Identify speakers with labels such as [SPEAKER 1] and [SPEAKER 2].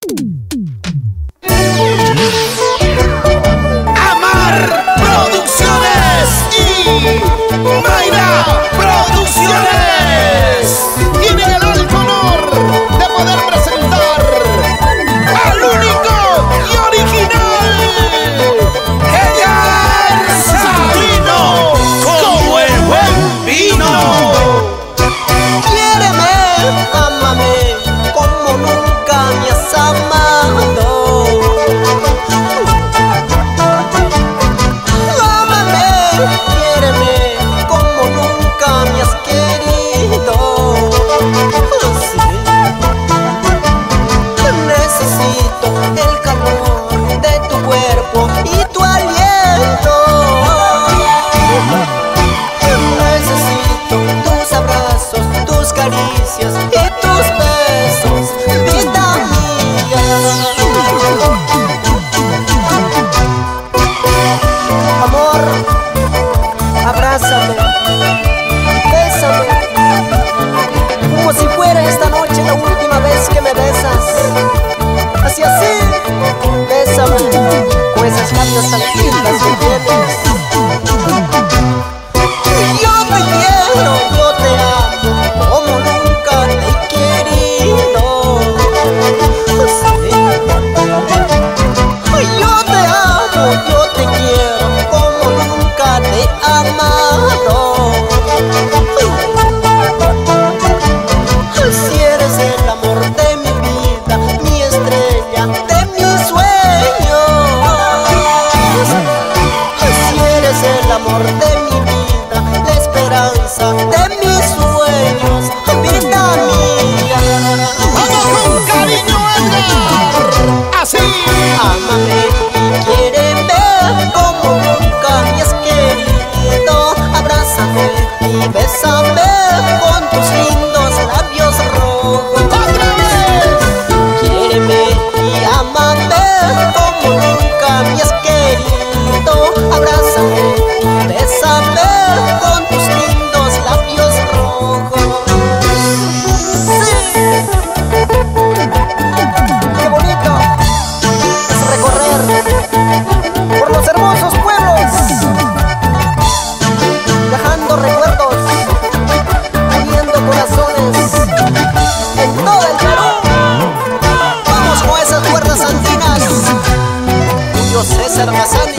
[SPEAKER 1] Amar Producciones y Mayra Producciones tienen el alto honor de poder presentar al único y original Edgar Sabino, como el buen vino.
[SPEAKER 2] Quiéreme, ámame como nunca me has amado. Ámame, quiéreme como nunca me has querido. Sí. Necesito el calor de tu cuerpo y tu aliento. Necesito tus abrazos, tus caricias y tus besos, vida mía. Amor, abrázame, bésame, como si fuera esta noche la última vez que me besas. Así, bésame, con esas labios tan lindas que tienes. Yo te quiero, yo te amo, como nunca te he querido. Sí. Yo te amo, yo te quiero, como nunca te he amado. Si eres el amor de mi vida, mi estrella, de mis sueños. Si eres el amor de mi vida, la esperanza de mis sueños, vida mía.
[SPEAKER 1] Vamos con cariño, Edgar. Así.
[SPEAKER 2] Ámame y quiéreme como nunca me has querido. Abrázame y bésame con tus lindos labios rojos.
[SPEAKER 1] Otra vez.
[SPEAKER 2] Quiéreme y ámame como nunca me has querido. Abrázame y bésame con tus lindos labios rojos. Sí. Qué bonito es recorrer por los hermosos pueblos, dejando recuerdos, uniendo corazones en todo el Perú. Vamos con esas cuerdas andinas, Julio César Mazani.